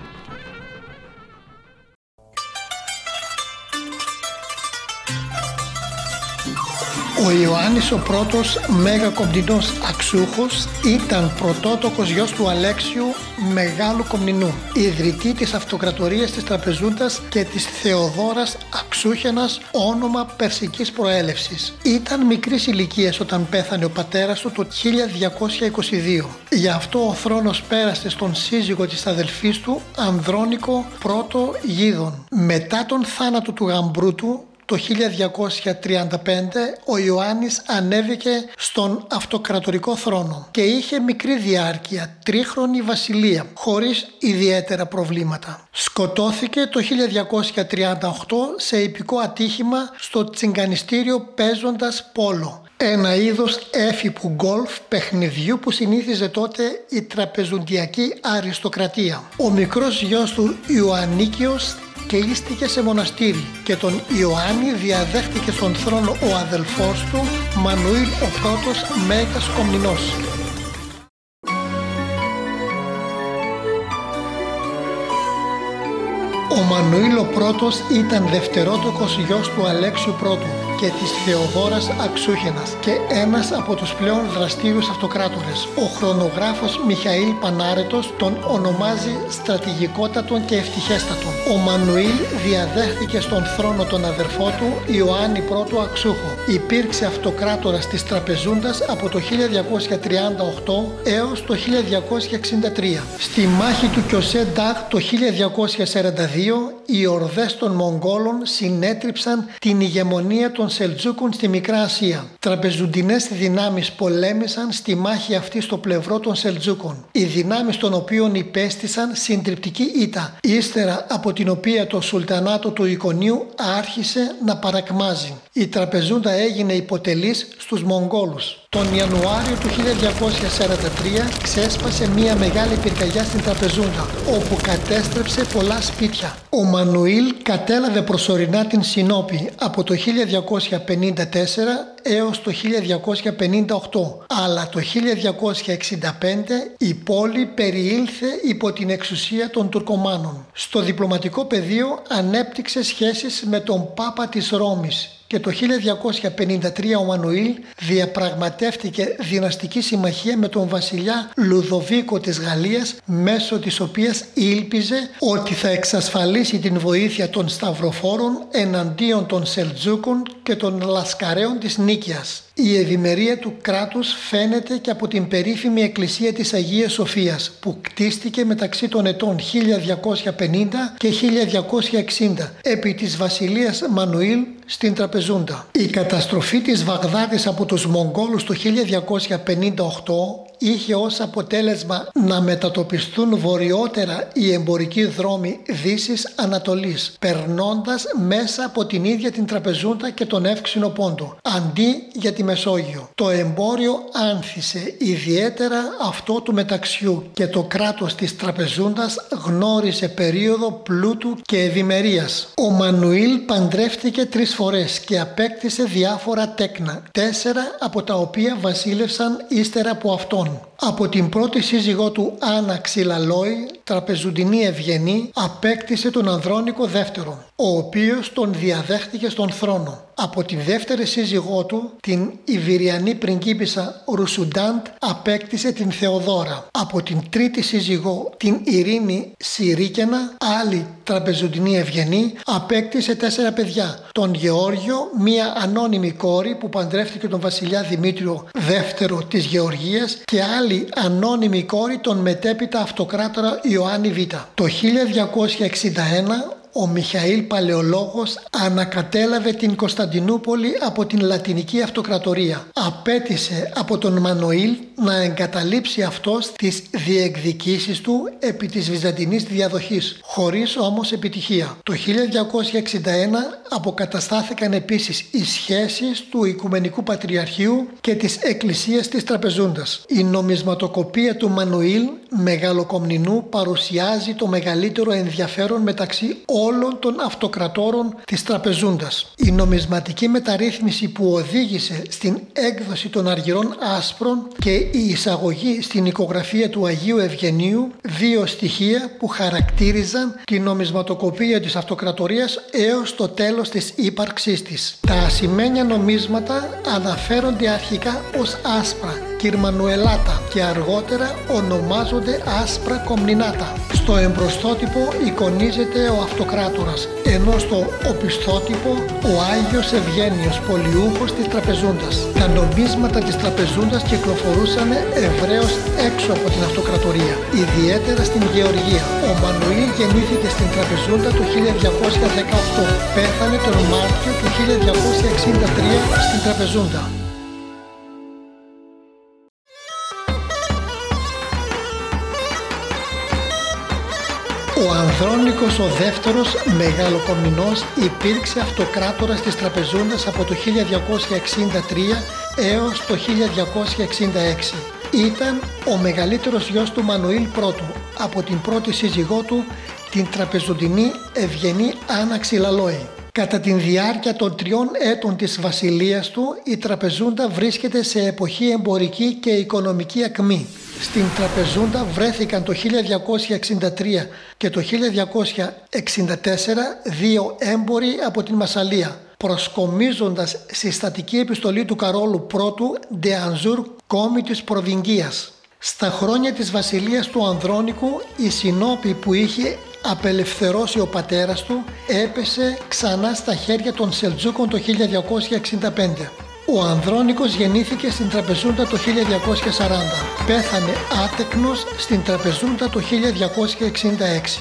Ο Ιωάννης ο πρώτος Μέγα-Κομνηνός Αξούχος ήταν πρωτότοκος γιος του Αλέξιου Μεγάλου Κομνηνού, ιδρυτή της αυτοκρατορίας της Τραπεζούντας και της Θεοδόρας Αξούχενας, όνομα περσικής προέλευσης. Ήταν μικρής ηλικίας όταν πέθανε ο πατέρας του το χίλια διακόσια είκοσι δύο. Γι' αυτό ο θρόνος πέρασε στον σύζυγο της αδελφής του, Ανδρώνικο πρώτο Γίδων. Μετά τον θάνατο του γαμπρού του, το χίλια διακόσια τριάντα πέντε ο Ιωάννης ανέβηκε στον αυτοκρατορικό θρόνο και είχε μικρή διάρκεια, τρίχρονη βασιλεία, χωρίς ιδιαίτερα προβλήματα. Σκοτώθηκε το χίλια διακόσια τριάντα οκτώ σε ιππικό ατύχημα στο τσιγκανιστήριο παίζοντας πόλο, ένα είδος έφυπου γκολφ παιχνιδιού που συνήθιζε τότε η τραπεζουντιακή αριστοκρατία. Ο μικρός γιος του Ιωαννίκιος κλείστηκε σε μοναστήρι και τον Ιωάννη διαδέχτηκε στον θρόνο ο αδελφός του Μανουήλ ο πρώτος Μέγας Κομνηνός. Ο Μανουήλ ο πρώτος ήταν δευτερότοκος γιος του Αλέξιου πρώτου και της Θεοδόρας Αξούχενας και ένας από τους πλέον δραστήριους αυτοκράτορες. Ο χρονογράφος Μιχαήλ Πανάρετος τον ονομάζει στρατηγικότατον και ευτυχέστατον. Ο Μανουήλ διαδέχθηκε στον θρόνο τον αδερφό του Ιωάννη πρώτου Αξούχο. Υπήρξε αυτοκράτορας της Τραπεζούντας από το χίλια διακόσια τριάντα οκτώ έως το χίλια διακόσια εξήντα τρία. Στη μάχη του Κιωσέ Ντάγ το χίλια διακόσια σαράντα δύο οι ορδές των Μογγόλων συνέτριψαν την ηγεμονία των Σελτζούκων στη Μικρά Ασία. Τραπεζουντινές δυνάμεις πολέμησαν στη μάχη αυτή στο πλευρό των Σελτζούκων, οι δυνάμεις των οποίων υπέστησαν συντριπτική ήττα, ύστερα από την οποία το Σουλτανάτο του Ικονίου άρχισε να παρακμάζει. Η Τραπεζούντα έγινε υποτελής στους Μογγόλους. Τον Ιανουάριο του χίλια διακόσια σαράντα τρία ξέσπασε μια μεγάλη πυρκαγιά στην Τραπεζούντα, όπου κατέστρεψε πολλά σπίτια. Ο Μανουήλ κατέλαβε προσωρινά την Σινόπη από το χίλια διακόσια πενήντα τέσσερα έως το χίλια διακόσια πενήντα οκτώ, αλλά το χίλια διακόσια εξήντα πέντε η πόλη περιήλθε υπό την εξουσία των Τουρκομάνων. Στο διπλωματικό πεδίο ανέπτυξε σχέσεις με τον Πάπα της Ρώμης και το χίλια διακόσια πενήντα τρία ο Μανουήλ διαπραγματεύτηκε δυναστική συμμαχία με τον βασιλιά Λουδοβίκο της Γαλλίας, μέσω της οποίας ήλπιζε ότι θα εξασφαλίσει την βοήθεια των Σταυροφόρων εναντίον των Σελτζούκων και των Λασκαρέων της Νίκαιας. Η ευημερία του κράτους φαίνεται και από την περίφημη εκκλησία της Αγίας Σοφίας που κτίστηκε μεταξύ των ετών χίλια διακόσια πενήντα και χίλια διακόσια εξήντα επί της βασιλείας Μανουήλ στην Τραπεζούντα. Η καταστροφή της Βαγδάτης από τους Μογγόλους το χίλια διακόσια πενήντα οκτώ είχε ως αποτέλεσμα να μετατοπιστούν βορειότερα οι εμπορικοί δρόμοι Δύσης Ανατολής, περνώντας μέσα από την ίδια την Τραπεζούντα και τον Εύξηνο Πόντο, αντί για τη Μεσόγειο. Το εμπόριο άνθησε, ιδιαίτερα αυτό του μεταξιού, και το κράτος της Τραπεζούντας γνώρισε περίοδο πλούτου και ευημερίας. Ο Μανουήλ παντρεύτηκε τρεις φορές και απέκτησε διάφορα τέκνα, τέσσερα από τα οποία βασίλευσαν ύστερα από αυτόν. Από την πρώτη σύζυγό του Άννα Ξυλαλόη, τραπεζουντινή ευγενή, απέκτησε τον Ανδρώνικο δεύτερο, ο οποίος τον διαδέχτηκε στον θρόνο. Από την δεύτερη σύζυγό του, την Ιβυριανή πριγκίπισσα Ρουσουντάντ, απέκτησε την Θεοδόρα. Από την τρίτη σύζυγό, την Ειρήνη Συρίκαινα, άλλη τραπεζουντινή ευγενή, απέκτησε τέσσερα παιδιά. Τον Γεώργιο, μία ανώνυμη κόρη που παντρεύτηκε τον βασιλιά Δημήτριο δεύτερο της Γεωργίας, και άλλη ανώνυμη κόρη τον μετέπειτα αυτοκράτορα Ιωάννη Β. Το χίλια διακόσια εξήντα ένα ο Μιχαήλ Παλαιολόγος ανακατέλαβε την Κωνσταντινούπολη από την Λατινική Αυτοκρατορία. Απέτησε από τον Μανουήλ να εγκαταλείψει αυτός τις διεκδικήσεις του επί της Βυζαντινής διαδοχής, χωρίς όμως επιτυχία. Το χίλια διακόσια εξήντα ένα αποκαταστάθηκαν επίσης οι σχέσεις του Οικουμενικού Πατριαρχείου και της Εκκλησίας της Τραπεζούντας. Η νομισματοκοπία του Μανουήλ Μεγαλοκομνηνού παρουσιάζει το μεγαλύτερο ενδιαφέρον μεταξύ όλων των αυτοκρατόρων της Τραπεζούντας. Η νομισματική μεταρρύθμιση που οδήγησε στην έκδοση των αργυρών άσπρων και η εισαγωγή στην εικογραφία του Αγίου Ευγενίου, δύο στοιχεία που χαρακτήριζαν τη νομισματοκοπία της αυτοκρατορίας έως το τέλος της ύπαρξής της. Τα ασημένια νομίσματα αναφέρονται αρχικά ως άσπρα κυρμανουελάτα και αργότερα ονομάζονται άσπρα κομνηνάτα. Στο εμπροστότυπο εικονίζεται ο αυτοκράτορας, ενώ στο οπισθότυπο ο Άγιος Ευγένιος, πολιούχος της Τραπεζούντας. Τα νομίσματα της Τραπεζούντας κυκλοφορούσαν ευρέως έξω από την αυτοκρατορία, ιδιαίτερα στην Γεωργία. Ο Μανουήλ γεννήθηκε στην Τραπεζούντα το χίλια διακόσια δεκαοκτώ. Πέθανε τον Μάρτιο του χίλια διακόσια εξήντα τρία στην Τραπεζούντα. Ο Ανδρώνικος ο δεύτερος Μεγαλοκομνηνός υπήρξε αυτοκράτορας της Τραπεζούντας από το χίλια διακόσια εξήντα τρία έως το χίλια διακόσια εξήντα έξι. Ήταν ο μεγαλύτερος γιος του Μανουήλ πρώτου από την πρώτη σύζυγό του, την Τραπεζουντινή Ευγενή Άννα Ξυλαλόη. Κατά τη διάρκεια των τριών έτων της βασιλείας του, η Τραπεζούντα βρίσκεται σε εποχή εμπορική και οικονομική ακμή. Στην Τραπεζούντα βρέθηκαν το χίλια διακόσια εξήντα τρία και το χίλια διακόσια εξήντα τέσσερα δύο έμποροι από την Μασσαλία, προσκομίζοντας συστατική επιστολή του Καρόλου πρώτου Ντεανζούρ, κόμη της Προβυγγίας. Στα χρόνια της βασιλείας του Ανδρώνικου, η συνόπη που είχε απελευθερώσει ο πατέρας του έπεσε ξανά στα χέρια των Σελτζούκων το χίλια διακόσια εξήντα πέντε. Ο Ανδρώνικος γεννήθηκε στην Τραπεζούντα το χίλια διακόσια σαράντα. Πέθανε άτεκνος στην Τραπεζούντα το χίλια διακόσια εξήντα έξι.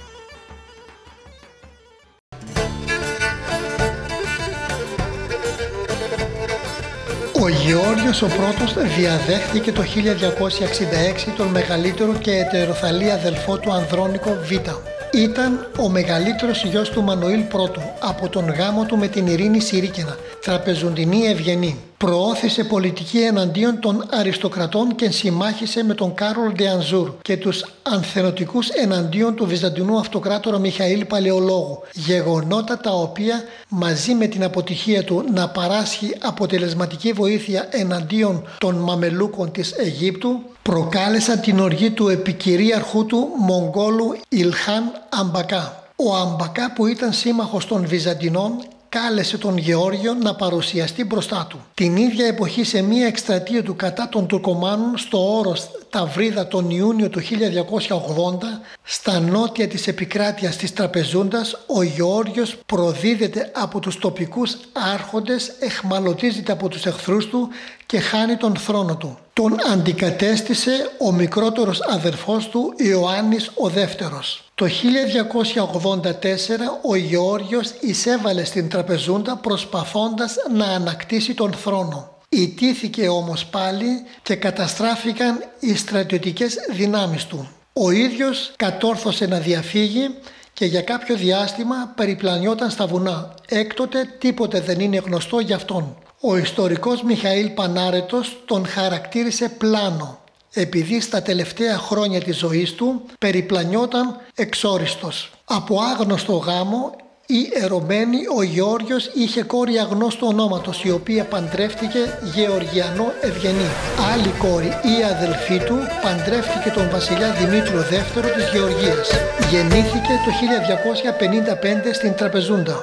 Ο Γεώργιος ο πρώτος διαδέχθηκε το χίλια διακόσια εξήντα έξι τον μεγαλύτερο και ετεροθαλή αδελφό του Ανδρώνικο Β. Ήταν ο μεγαλύτερος γιος του Μανουήλ πρώτου από τον γάμο του με την Ειρήνη Συρίκαινα, Τραπεζουντινή Ευγενή. Προώθησε πολιτική εναντίον των αριστοκρατών και συμμάχισε με τον Κάρολ Ντεανζούρ και τους ανθενωτικούς εναντίον του Βυζαντινού αυτοκράτορα Μιχαήλ Παλαιολόγου, γεγονότα τα οποία μαζί με την αποτυχία του να παράσχει αποτελεσματική βοήθεια εναντίον των Μαμελούκων της Αιγύπτου προκάλεσαν την οργή του επικυρίαρχου του Μογγόλου Ιλχάν Αμπακά. Ο Αμπακά, που ήταν σύμμαχος των Βυζαντινών, κάλεσε τον Γεώργιο να παρουσιαστεί μπροστά του. Την ίδια εποχή, σε μία εκστρατεία του κατά των Τουρκομάνων στο όρος Ταυρίδα τον Ιούνιο του χίλια διακόσια ογδόντα, στα νότια της επικράτειας της Τραπεζούντας, ο Γεώργιος προδίδεται από τους τοπικούς άρχοντες, εχμαλωτίζεται από τους εχθρούς του και χάνει τον θρόνο του. Τον αντικατέστησε ο μικρότερος αδερφός του Ιωάννης ο δεύτερος. Το χίλια διακόσια ογδόντα τέσσερα ο Γεώργιος εισέβαλε στην Τραπεζούντα προσπαθώντας να ανακτήσει τον θρόνο. Ιτήθηκε όμως πάλι και καταστράφηκαν οι στρατιωτικές δυνάμεις του. Ο ίδιος κατόρθωσε να διαφύγει και για κάποιο διάστημα περιπλανιόταν στα βουνά. Έκτοτε τίποτε δεν είναι γνωστό για αυτόν. Ο ιστορικός Μιχαήλ Πανάρετος τον χαρακτήρισε πλάνο, επειδή στα τελευταία χρόνια της ζωής του περιπλανιόταν εξόριστος. Από άγνωστο γάμο ή ερωμένη, ο Γεώργιος είχε κόρη αγνώστου ονόματος, η οποία παντρεύτηκε Γεωργιανό Ευγενή. Άλλη κόρη ή αδελφή του παντρεύτηκε τον βασιλιά Δημήτριο δεύτερο της Γεωργίας. Γεννήθηκε το χίλια διακόσια πενήντα πέντε στην Τραπεζούντα.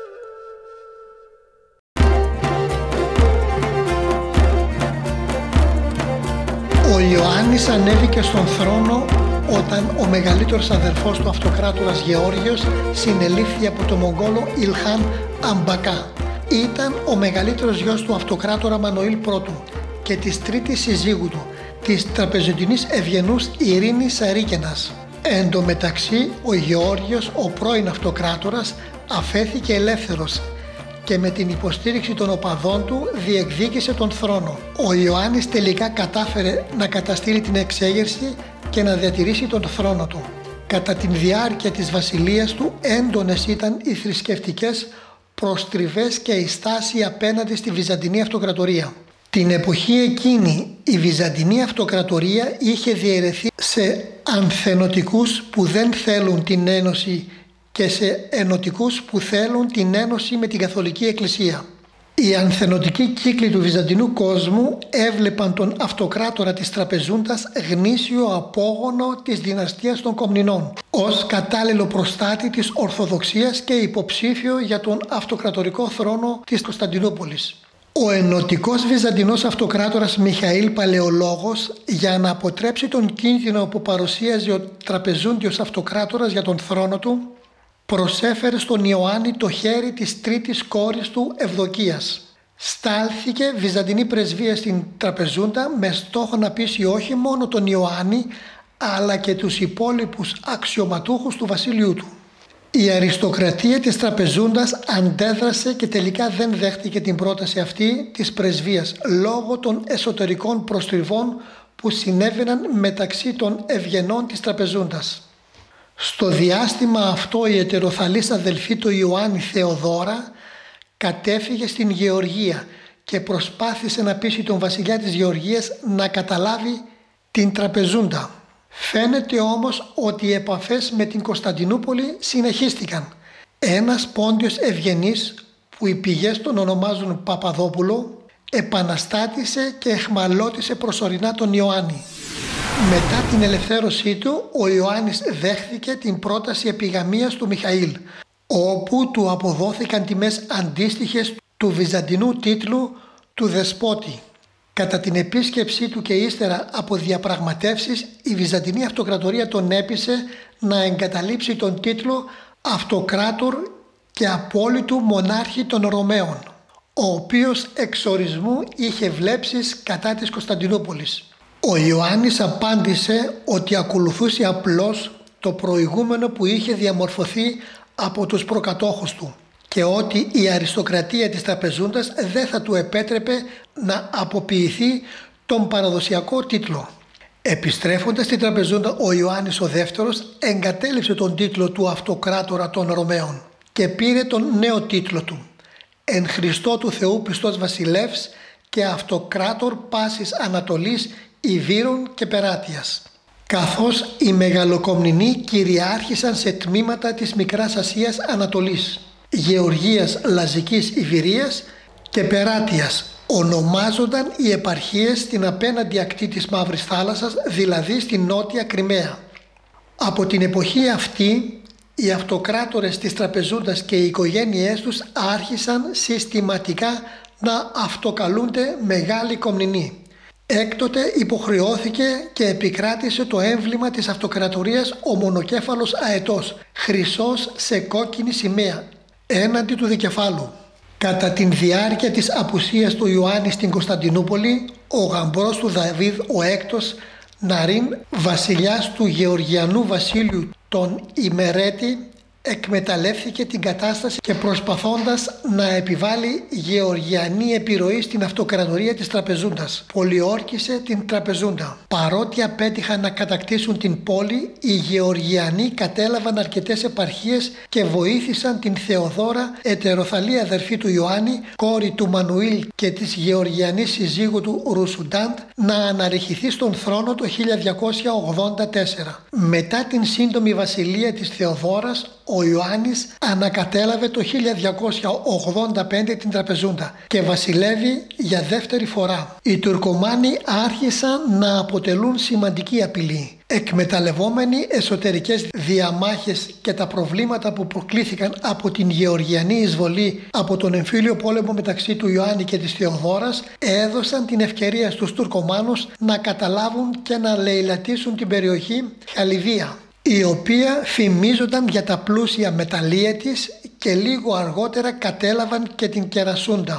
Ο Ιωάννης ανέβηκε στον θρόνο όταν ο μεγαλύτερος αδερφός του αυτοκράτορας Γεώργιος συνελήφθη από τον Μογγόλο Ιλχάν Αμπακά. Ήταν ο μεγαλύτερος γιος του αυτοκράτορα Μανουήλ πρώτου και της τρίτης συζύγου του, της Τραπεζουντινής Ευγενούς Ειρήνης Σαρίκαινας. Εν τω μεταξύ, ο Γεώργιος, ο πρώην αυτοκράτορας, αφέθηκε ελεύθερος και με την υποστήριξη των οπαδών του διεκδίκησε τον θρόνο. Ο Ιωάννης τελικά κατάφερε να καταστήλει την εξέγερση και να διατηρήσει τον θρόνο του. Κατά τη διάρκεια της βασιλείας του έντονες ήταν οι θρησκευτικές προστριβές και η στάση απέναντι στη Βυζαντινή Αυτοκρατορία. Την εποχή εκείνη η Βυζαντινή Αυτοκρατορία είχε διαιρεθεί σε ανθενωτικούς που δεν θέλουν την ένωση και σε ενωτικούς που θέλουν την ένωση με την Καθολική Εκκλησία. Οι ανθενωτικοί κύκλοι του βυζαντινού κόσμου έβλεπαν τον αυτοκράτορα της Τραπεζούντας γνήσιο απόγονο της δυναστείας των Κομνηνών, ως κατάλληλο προστάτη της Ορθοδοξίας και υποψήφιο για τον αυτοκρατορικό θρόνο της Κωνσταντινούπολης. Ο ενωτικός βυζαντινός αυτοκράτορας Μιχαήλ Παλαιολόγος, για να αποτρέψει τον κίνδυνο που παρουσίαζε ο Τραπεζούντιος αυτοκράτορας για τον θρόνο του, προσέφερε στον Ιωάννη το χέρι της τρίτης κόρης του Ευδοκίας. Στάλθηκε βυζαντινή πρεσβεία στην Τραπεζούντα με στόχο να πείσει όχι μόνο τον Ιωάννη αλλά και τους υπόλοιπους αξιωματούχους του βασίλειου του. Η αριστοκρατία της Τραπεζούντας αντέδρασε και τελικά δεν δέχτηκε την πρόταση αυτή της πρεσβείας λόγω των εσωτερικών προστριβών που συνέβαιναν μεταξύ των ευγενών της Τραπεζούντας. Στο διάστημα αυτό η ετεροθαλής αδελφή του Ιωάννη Θεοδώρα κατέφυγε στην Γεωργία και προσπάθησε να πείσει τον βασιλιά της Γεωργίας να καταλάβει την Τραπεζούντα. Φαίνεται όμως ότι οι επαφές με την Κωνσταντινούπολη συνεχίστηκαν. Ένας πόντιος ευγενής που οι πηγές τον ονομάζουν Παπαδόπουλο επαναστάτησε και εχμαλώτησε προσωρινά τον Ιωάννη. Μετά την ελευθέρωσή του, ο Ιωάννης δέχθηκε την πρόταση επιγαμίας του Μιχαήλ, όπου του αποδόθηκαν τιμές αντίστοιχες του βυζαντινού τίτλου του δεσπότη. Κατά την επίσκεψή του και ύστερα από διαπραγματεύσεις, η Βυζαντινή Αυτοκρατορία τον έπεισε να εγκαταλείψει τον τίτλο Αυτοκράτορ και απόλυτου μονάρχη των Ρωμαίων, ο οποίος εξορισμού είχε βλέψεις κατά της Κωνσταντινούπολης. Ο Ιωάννης απάντησε ότι ακολουθούσε απλώς το προηγούμενο που είχε διαμορφωθεί από τους προκατόχους του και ότι η αριστοκρατία της Τραπεζούντας δεν θα του επέτρεπε να αποποιηθεί τον παραδοσιακό τίτλο. Επιστρέφοντας στην Τραπεζούντα, ο Ιωάννης ο δεύτερος εγκατέλειψε τον τίτλο του Αυτοκράτορα των Ρωμαίων και πήρε τον νέο τίτλο του, «Εν Χριστώ του Θεού πιστός βασιλεύς και Αυτοκράτορ πάσης Ανατολής, Ιβύρων και Περάτιας», καθώς οι Μεγαλοκομνηνοί κυριάρχησαν σε τμήματα της Μικράς Ασίας Ανατολής, Γεωργίας, Λαζικής, Ιβηρίας και Περάτιας. Ονομάζονταν οι επαρχίες στην απέναντι ακτή της Μαύρης Θάλασσας, δηλαδή στην Νότια Κριμαία. Από την εποχή αυτή, οι αυτοκράτορες της Τραπεζούντας και οι οικογένειές τους άρχισαν συστηματικά να αυτοκαλούνται Μεγάλοι Κομνηνοί. Έκτοτε υποχρεώθηκε και επικράτησε το έμβλημα της αυτοκρατορίας ο μονοκέφαλος αετός, χρυσός σε κόκκινη σημαία, έναντι του δικεφάλου. Κατά την διάρκεια της απουσίας του Ιωάννη στην Κωνσταντινούπολη, ο γαμπρός του Δαβίδ ο έκτος Ναρίν, βασιλιάς του Γεωργιανού βασίλειου των Ημερέτη, εκμεταλλεύθηκε την κατάσταση και προσπαθώντας να επιβάλλει γεωργιανή επιρροή στην αυτοκρατορία της Τραπεζούντας, πολιόρκησε την Τραπεζούντα. Παρότι απέτυχαν να κατακτήσουν την πόλη, οι Γεωργιανοί κατέλαβαν αρκετές επαρχίες και βοήθησαν την Θεοδώρα, ετεροθαλή αδερφή του Ιωάννη, κόρη του Μανουήλ και της γεωργιανής συζύγου του Ρουσουντάντ, να αναρριχηθεί στον θρόνο το χίλια διακόσια ογδόντα τέσσερα. Μετά την σύντομη βασιλεία της Θεοδόρας, ο Ιωάννης ανακατέλαβε το χίλια διακόσια ογδόντα πέντε την Τραπεζούντα και βασιλεύει για δεύτερη φορά. Οι Τουρκομάνοι άρχισαν να αποτελούν σημαντική απειλή. Εκμεταλλευόμενοι εσωτερικές διαμάχες και τα προβλήματα που προκλήθηκαν από την γεωργιανή εισβολή από τον εμφύλιο πόλεμο μεταξύ του Ιωάννη και της Θεοδόρας, έδωσαν την ευκαιρία στους Τουρκομάνους να καταλάβουν και να λαιλατίσουν την περιοχή Χαλιβία, η οποία φημίζονταν για τα πλούσια μεταλλεία της, και λίγο αργότερα κατέλαβαν και την Κερασούντα.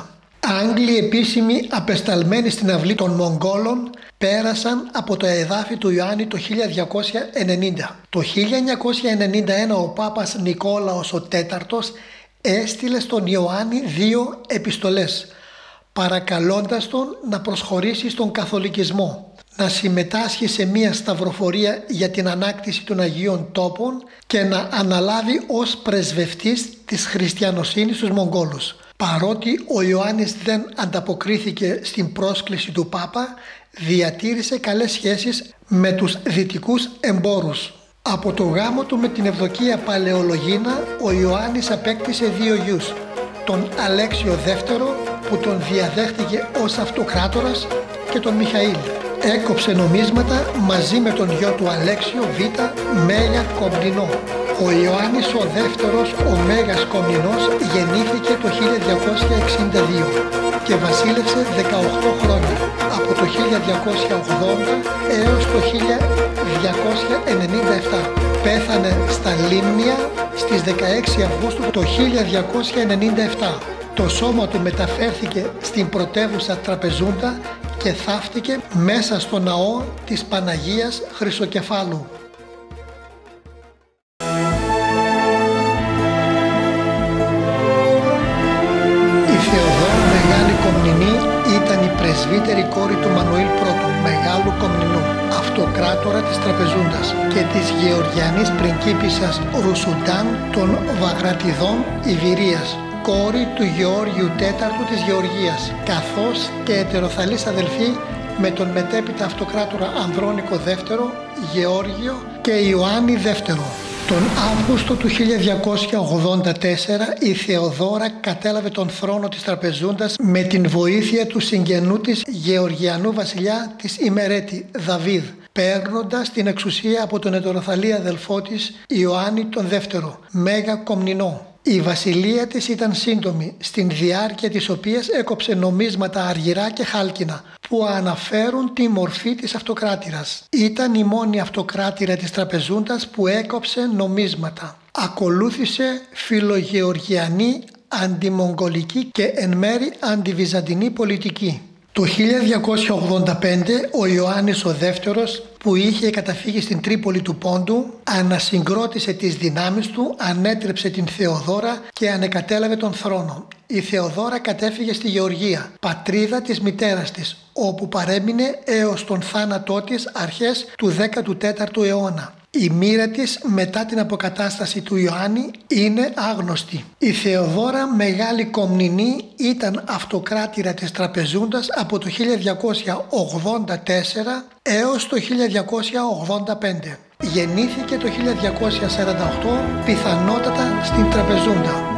Άγγλοι επίσημοι απεσταλμένοι στην αυλή των Μογγόλων πέρασαν από το εδάφη του Ιωάννη το χίλια διακόσια ενενήντα. Το χίλια εννιακόσια ενενήντα ένα ο Πάπας Νικόλαος ο τέταρτος έστειλε στον Ιωάννη δύο επιστολές, παρακαλώντας τον να προσχωρήσει στον καθολικισμό, να συμμετάσχει σε μία σταυροφορία για την ανάκτηση των Αγίων Τόπων και να αναλάβει ως πρεσβευτής της χριστιανοσύνης στους Μογγόλους. Παρότι ο Ιωάννης δεν ανταποκρίθηκε στην πρόσκληση του Πάπα, διατήρησε καλές σχέσεις με τους δυτικούς εμπόρους. Από το γάμο του με την Ευδοκία Παλαιολογίνα, ο Ιωάννης απέκτησε δύο γιους, τον Αλέξιο δεύτερο που τον διαδέχτηκε ως αυτοκράτορας και τον Μιχαήλ. Έκοψε νομίσματα μαζί με τον γιο του Αλέξιο Β. Μέγα Κομνηνό. Ο Ιωάννης ο δεύτερος, ο Μέγας Κομνηνός, γεννήθηκε το χίλια διακόσια εξήντα δύο και βασίλευσε δεκαοκτώ χρόνια, από το χίλια διακόσια ογδόντα έως το χίλια διακόσια ενενήντα επτά. Πέθανε στα Λίμνια στις δεκαέξι Αυγούστου το χίλια διακόσια ενενήντα επτά. Το σώμα του μεταφέρθηκε στην πρωτεύουσα Τραπεζούντα και θαύτηκε μέσα στο ναό της Παναγίας Χρυσοκεφάλου. Η Θεοδόρα Μεγάλη Κομνηνή ήταν η πρεσβύτερη κόρη του Μανουήλ Πρώτου Μεγάλου Κομνηνού, αυτοκράτορα της Τραπεζούντας, και της Γεωργιανής πριγκίπισσας Ρουσουντάν των Βαγρατιδών Ιβηρίας, κόρη του Γεώργιου τέταρτου της Γεωργίας, καθώς και ετεροθαλής αδελφή με τον μετέπειτα αυτοκράτορα Ανδρώνικο δεύτερο, Γεώργιο και Ιωάννη δεύτερο. Τον Αύγουστο του χίλια διακόσια ογδόντα τέσσερα η Θεοδόρα κατέλαβε τον θρόνο της Τραπεζούντας με την βοήθεια του συγγενού της Γεωργιανού βασιλιά της Ημερέτη, Δαβίδ, παίρνοντας την εξουσία από τον ετεροθαλή αδελφό της Ιωάννη τον δεύτερο, Μέγα Κομνηνό. Η βασιλεία της ήταν σύντομη, στην διάρκεια της οποίας έκοψε νομίσματα αργυρά και χάλκινα που αναφέρουν τη μορφή της αυτοκράτηρας. Ήταν η μόνη αυτοκράτηρα της Τραπεζούντας που έκοψε νομίσματα. Ακολούθησε φιλογεωργιανή, αντιμογγολική και εν μέρει αντιβυζαντινή πολιτική. Το χίλια διακόσια ογδόντα πέντε ο Ιωάννης ο δεύτερος, που είχε καταφύγει στην Τρίπολη του Πόντου, ανασυγκρότησε τις δυνάμεις του, ανέτρεψε την Θεοδόρα και ανεκατέλαβε τον θρόνο. Η Θεοδόρα κατέφυγε στη Γεωργία, πατρίδα της μητέρας της, όπου παρέμεινε έως τον θάνατό της αρχές του δέκατου τέταρτου αιώνα. Η μοίρα της μετά την αποκατάσταση του Ιωάννη είναι άγνωστη. Η Θεοδόρα Μεγάλη Κομνηνή ήταν αυτοκράτηρα της Τραπεζούντας από το χίλια διακόσια ογδόντα τέσσερα έως το χίλια διακόσια ογδόντα πέντε. Γεννήθηκε το χίλια διακόσια σαράντα οκτώ, πιθανότατα στην Τραπεζούντα.